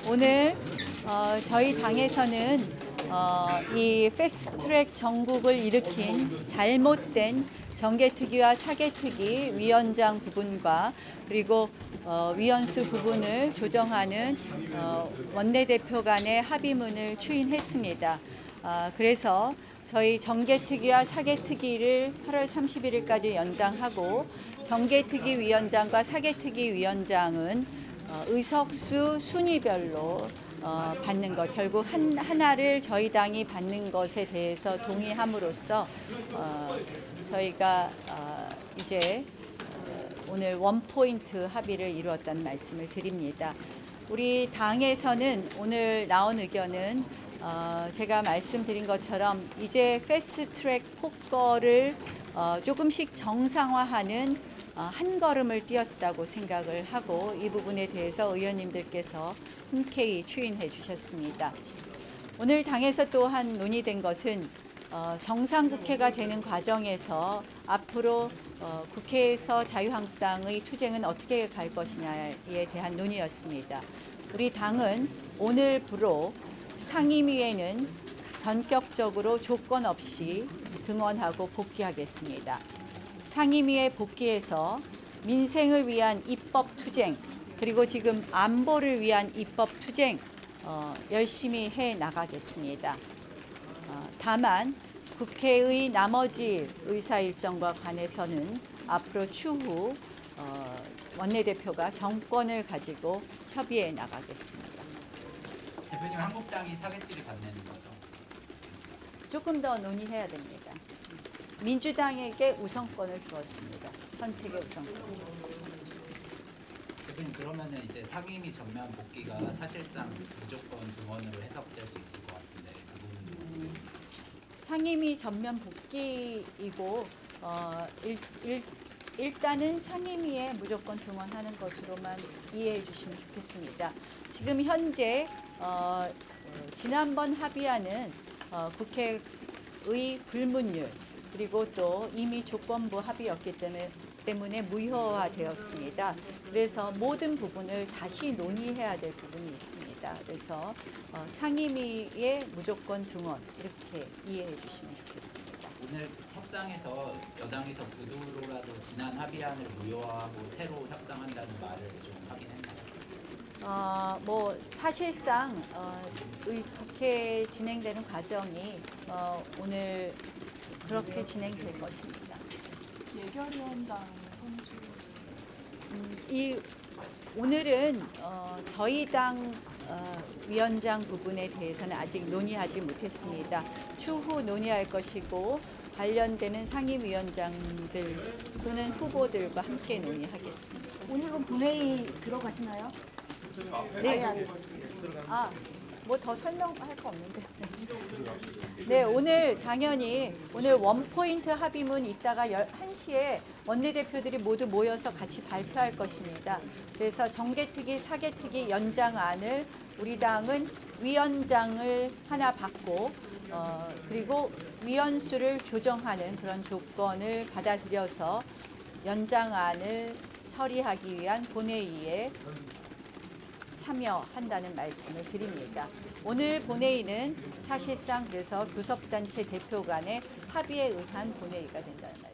오늘 저희 당에서는 이 패스트트랙 정국을 일으킨 잘못된 정개특위와 사개특위 위원장 부분과 그리고 위원수 부분을 조정하는 원내대표 간의 합의문을 추인했습니다. 그래서 저희 정개특위와 사개특위를 8월 31일까지 연장하고 정개특위 위원장과 사개특위 위원장은 의석수 순위별로 받는 것, 결국 하나를 저희 당이 받는 것에 대해서 동의함으로써 저희가 이제 오늘 원포인트 합의를 이루었다는 말씀을 드립니다. 우리 당에서는 오늘 나온 의견은 제가 말씀드린 것처럼 이제 패스트트랙 폭거를 조금씩 정상화하는 한 걸음을 뛰었다고 생각을 하고 이 부분에 대해서 의원님들께서 흔쾌히 추인해 주셨습니다. 오늘 당에서 또한 논의된 것은 정상국회가 되는 과정에서 앞으로 국회에서 자유한국당의 투쟁은 어떻게 갈 것이냐에 대한 논의였습니다. 우리 당은 오늘부로 상임위에는 전격적으로 조건 없이 등원하고 복귀하겠습니다. 상임위에 복귀해서 민생을 위한 입법 투쟁 그리고 지금 안보를 위한 입법 투쟁 열심히 해 나가겠습니다. 다만 국회의 나머지 의사 일정과 관해서는 앞으로 추후 원내대표가 정권을 가지고 협의해 나가겠습니다. 대표님, 한국당이 사개특위 받는 거죠? 조금 더 논의해야 됩니다. 민주당에게 우선권을 주었습니다. 선택의 우선권을 주었습니다. 대표님, 그러면은 이제 상임위 전면 복귀가 사실상 무조건 등원으로 해석될 수 있을 것 같은데 그 부분은 상임위 전면 복귀이고 일단은 상임위에 무조건 등원하는 것으로만 이해해 주시면 좋겠습니다. 지금 현재 지난번 합의안은 국회의 불문율 그리고 또 이미 조건부 합의였기 때문에 무효화되었습니다. 그래서 모든 부분을 다시 논의해야 될 부분이 있습니다. 그래서 상임위에 무조건 등원 이렇게 이해해 주시면 좋겠습니다. 오늘 협상에서 여당에서 구두로라도 지난 합의안을 무효화하고 새로 협상한다는 말을 좀 확인했나요? 뭐 사실상 국회 진행되는 과정이 오늘 그렇게 진행될 것입니다. 예결위원장 선출. 오늘은 저희 당 위원장 부분에 대해서는 아직 논의하지 못했습니다. 추후 논의할 것이고 관련되는 상임위원장들 또는 후보들과 함께 논의하겠습니다. 오늘 그럼 본회의 들어가시나요? 네. 뭐 더 설명할 거 없는데. 네, 오늘 당연히 오늘 원포인트 합의문 이따가 1시에 원내대표들이 모두 모여서 같이 발표할 것입니다. 그래서 정개특위, 사개특위 연장안을 우리 당은 위원장을 하나 받고 그리고 위원수를 조정하는 그런 조건을 받아들여서 연장안을 처리하기 위한 본회의에 참여한다는 말씀을 드립니다. 오늘 본회의는 사실상 그래서 교섭단체 대표 간의 합의에 의한 본회의가 된다는 말씀.